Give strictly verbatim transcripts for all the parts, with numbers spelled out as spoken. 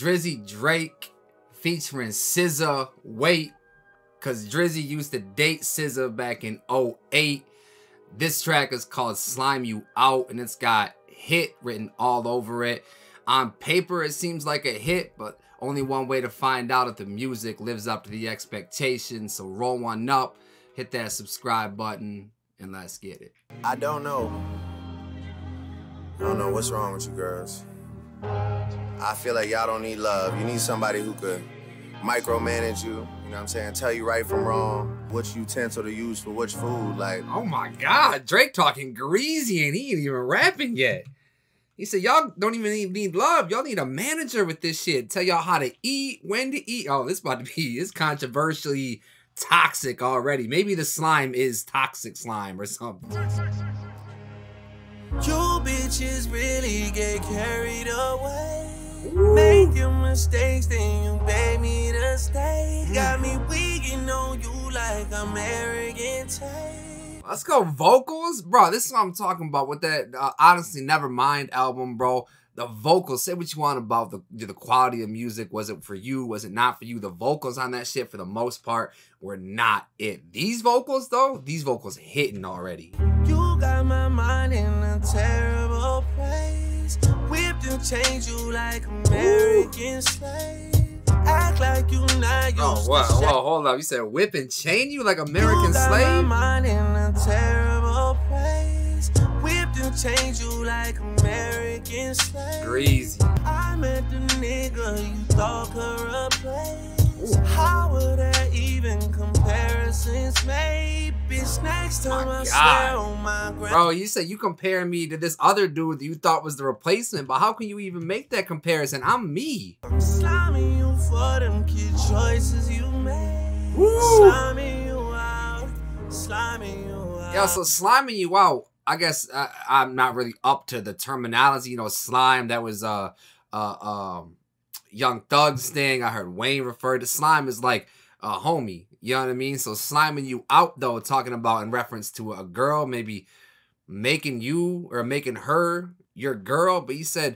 Drizzy Drake featuring S Z A. Wait, because Drizzy used to date S Z A back in oh eight. This track is called Slime You Out, and it's got hit written all over it. On paper, it seems like a hit, but only one way to find out if the music lives up to the expectations. So roll one up, hit that subscribe button, and let's get it. I don't know. I don't know what's wrong with you girls. I feel like y'all don't need love. You need somebody who could micromanage you, you know what I'm saying? Tell you right from wrong, which utensil to use for which food, like. Oh my God, Drake talking greasy and he ain't even rapping yet. He said, y'all don't even need, need love. Y'all need a manager with this shit. Tell y'all how to eat, when to eat. Oh, this about to be, it's controversially toxic already. Maybe the slime is toxic slime or something. You bitches really get carried away. Ooh. Make your mistakes, then you beg me to stay. Mm. Got me weaking on you like I'm arrogant tape. Let's go vocals. Bro, this is what I'm talking about with that uh, Honestly Nevermind album, bro. The vocals, say what you want about the, the quality of music. Was it for you? Was it not for you? The vocals on that shit, for the most part, were not it. These vocals, though, these vocals hitting already. You got my mind in a terrible place. Whipped and changed you like American slave. Act like you not used oh, wow, to whoa, hold up. You said whip and chain you like American you got slave? My mind in a terrible place. Whipped and changed you like American slave. Greasy. I met the nigga you thought could replace. How would there even comparisons made? Bitch, next time I swear on my ground. Bro, you said you comparing me to this other dude that you thought was the replacement, but how can you even make that comparison? I'm me. I'm slamming you for them kid choices you made. Woo. Slamming you out, slamming you out. Yeah, so sliming you out, I guess uh, I'm not really up to the terminology. You know, slime, that was uh, uh, um, Young Thug's thing. I heard Wayne refer to slime as like a homie. You know what I mean? So sliming you out, though, talking about in reference to a girl, maybe making you or making her your girl. But he said,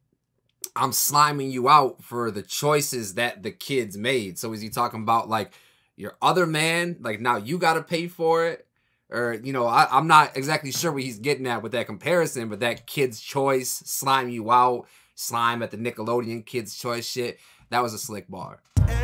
I'm sliming you out for the choices that the kids made. So is he talking about like your other man? Like now you got to pay for it? Or, you know, I, I'm not exactly sure what he's getting at with that comparison, but that Kid's Choice, slime you out, slime at the Nickelodeon Kid's Choice shit, that was a slick bar.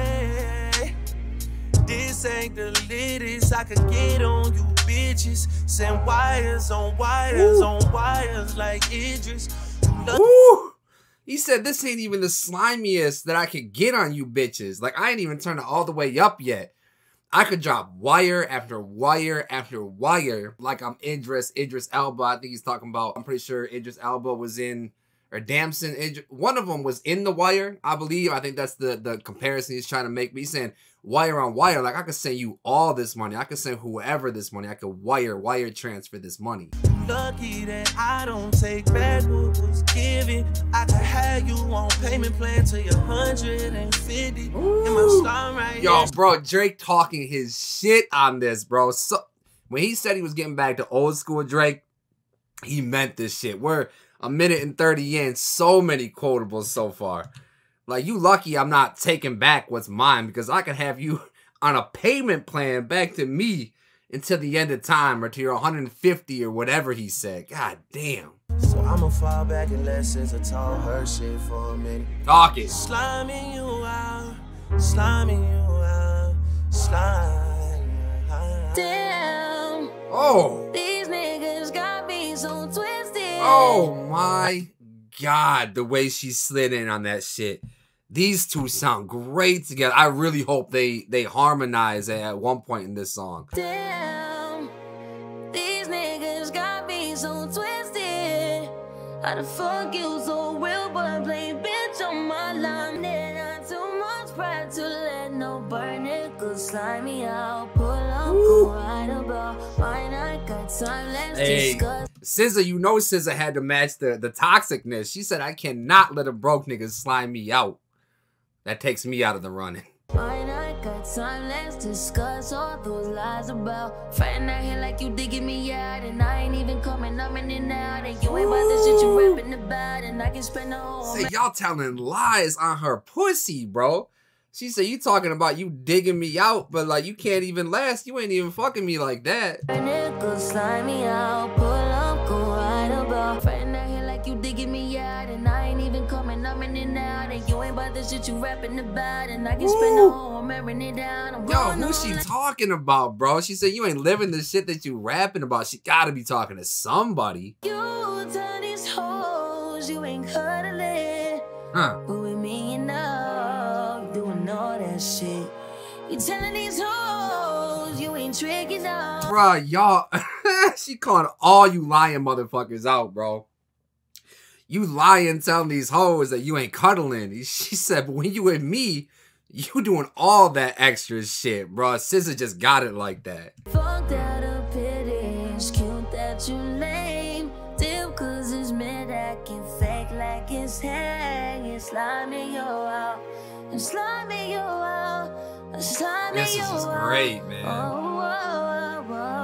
Hey, this ain't the latest I could get on you bitches. Send wires on wires Ooh. on wires like Idris. Ooh. He said this ain't even the slimiest that I could get on you bitches. Like, I ain't even turned it all the way up yet. I could drop wire after wire after wire like I'm Idris, Idris Elba. I think he's talking about, I'm pretty sure Idris Elba was in, or Damson, Idris, one of them was in The Wire, I believe. I think that's the, the comparison he's trying to make. But he's saying wire on wire. Like, I could send you all this money. I could send whoever this money. I could wire, wire transfer this money. Lucky that I don't take back what was given. I could have you on payment plan till you're one hundred fifty. In my slime right Yo, here. bro, Drake talking his shit on this, bro. So when he said he was getting back to old school Drake, he meant this shit. We're a minute and thirty in, so many quotables so far. Like, you lucky I'm not taking back what's mine, because I could have you on a payment plan back to me until the end of time, or to your one hundred fifty or whatever he said. God damn. So I'ma fall back and let S Z A talk her shit for a minute. Talk it. Sliming you out, sliming you out, slime. Damn. Oh. These niggas got me so twisted. Oh my God, the way she slid in on that shit. These two sound great together. I really hope they they harmonize at one point in this song. Damn, these niggas got me so twisted. How the fuck you so real, but play bitch on my line? Then not too much pride to let no burn it. Cause slime me out, pull up, go right about. Why not got time? Let's Hey, discuss. S Z A, you know S Z A had to match the, the toxicness. She said, I cannot let a broke nigga slime me out. That takes me out of the running. Why not got time, let's discuss all those lies about friend out here like you digging me out, and I ain't even coming up in and out, and you ain't about the shit you rapping about, and I can spend the whole. Say y'all telling lies on her pussy, bro. She said you talking about you digging me out, but like you can't even last. You ain't even fucking me like that. Nigga slime me out, pull up, go right about friend out here like you digging me out, and I ain't even coming up in and out, and you ain't about the shit you rapping about, and I can spend the whole wearing it down. I'm Yo, who's she talking about, bro? She said you ain't living the shit that you rapping about. She gotta be talking to somebody. You tell these hoes you ain't cuddling, huh? But with me, you know, doing all that shit. You telling these hoes you ain't tricking out, bruh. Y'all, she calling all you lying motherfuckers out, bro. You lying, telling these hoes that you ain't cuddling. She said, but when you with me, you doing all that extra shit, bro. S Z A just got it like that. Fuck that a pity, it's cute that you lame. Damn, cause it's mad acting fake like it's hang. It's sliming you out, it's sliming you out, it's sliming this you is just out. Great, man. Oh, oh,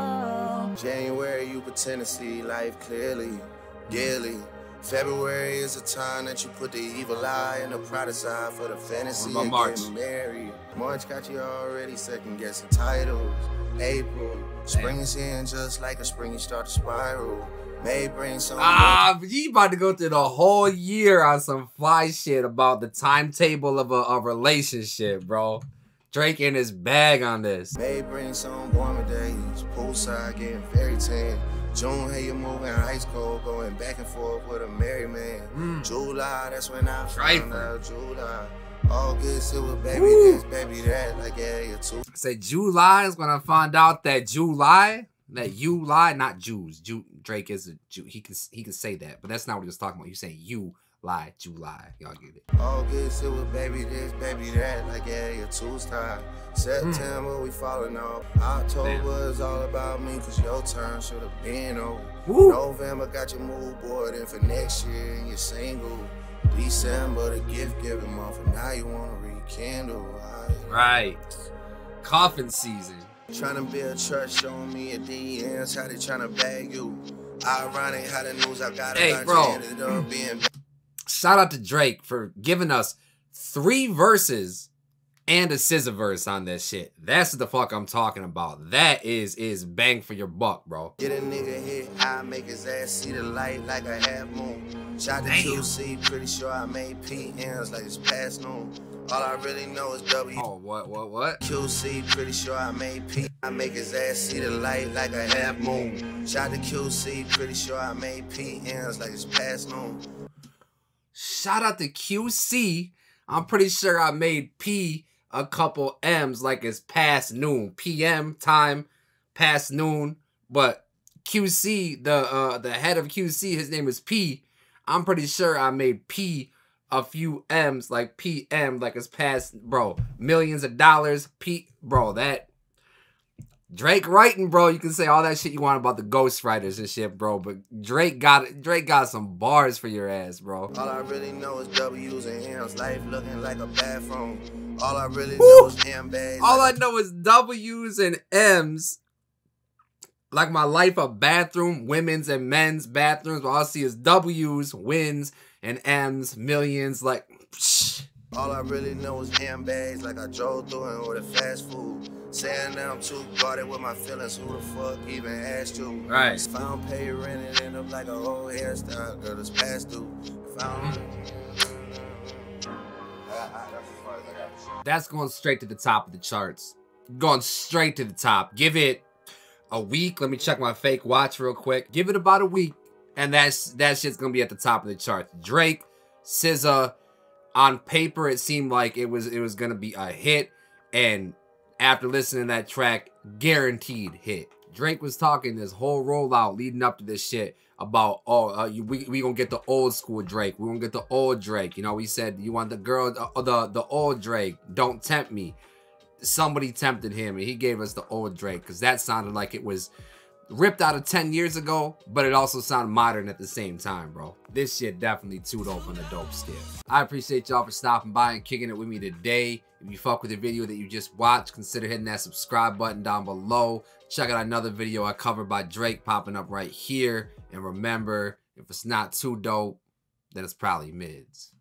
oh, oh. January, you pretend to see life clearly, dearly. February is a time that you put the evil eye and the pride aside for the fantasy of getting married. March got you already second guessing titles. April, spring is in just like a spring you start to spiral. May bring some. Ah, but you about to go through the whole year on some fly shit about the timetable of a, a relationship, bro. Drake in his bag on this. May bring some warmer days, poolside getting very tan. June, hey, you moving ice cold, going back and forth with a married man. Mm. July, that's when I found out. July, August, it was baby Woo. this, baby that, like yeah, you're too. Say July is when I find out that July, that you lie, not Jews. Jew, Drake is a Jew. He can he can say that, but that's not what he was talking about. You saying you lie, July. Y'all get it. August, it was baby this, baby that, like yeah, you're too tired. September, mm. we falling off. October Damn. is all about me, cause your turn should have been over. Woo. November got your mood board in for next year and you're single. December, the gift giving month, and now you wanna rekindle. Right. Coffin season. Trying to build trust, showing me a D Ms, how they trying to bag you. Ironic how the news I got hey, about bro. you ended up being. Shout out to Drake for giving us three verses and a S Z A verse on this shit. That's what the fuck I'm talking about. That is is bang for your buck, bro. Get a nigga hit, I make his ass see the light like a half moon. Shot the Q C, pretty sure I made P Ms like it's past noon. All I really know is W. Oh, what, what, what? Q C, pretty sure I made P. I make his ass see the light like a half moon. Shot the Q C, pretty sure I made P Ms like it's past noon. Shout out to Q C. I'm pretty sure I made P a couple M's like it's past noon. P M time, past noon. But Q C, the uh, the head of Q C, his name is P. I'm pretty sure I made P a few M's like P M like it's past, bro. Millions of dollars. P, bro, that Drake writing, bro. You can say all that shit you want about the ghostwriters and shit, bro. But Drake got Drake got some bars for your ass, bro. All I really know is W's and M's. Life looking like a bathroom. All I really Woo! know is M bags. All I know is W's and M's. Like my life a bathroom, women's and men's bathrooms. But all I see is W's, wins, and M's, millions. Like, psh. All I really know is M bags. Like I drove through and ordered fast food. Saying that I'm too guarded with my feelings. Who the fuck even asked you? Right. If I don't pay rent, it end up like a old hairstyle. Girl, it's past due. If I don't... That's going straight to the top of the charts. Going straight to the top. Give it a week. Let me check my fake watch real quick. Give it about a week, and that's that shit's gonna be at the top of the charts. Drake, S Z A. On paper, it seemed like it was it was gonna be a hit, and after listening to that track, guaranteed hit. Drake was talking this whole rollout leading up to this shit about, oh, uh, you, we we gonna get the old school Drake. We gonna get the old Drake. You know, he said, you want the girl, uh, the the old Drake. Don't tempt me. Somebody tempted him, and he gave us the old Drake because that sounded like it was ripped out of ten years ago, but it also sounded modern at the same time, bro. This shit definitely too dope on the dope scale. I appreciate y'all for stopping by and kicking it with me today. If you fuck with the video that you just watched, consider hitting that subscribe button down below. Check out another video I covered by Drake popping up right here. And remember, if it's not too dope, then it's probably mids.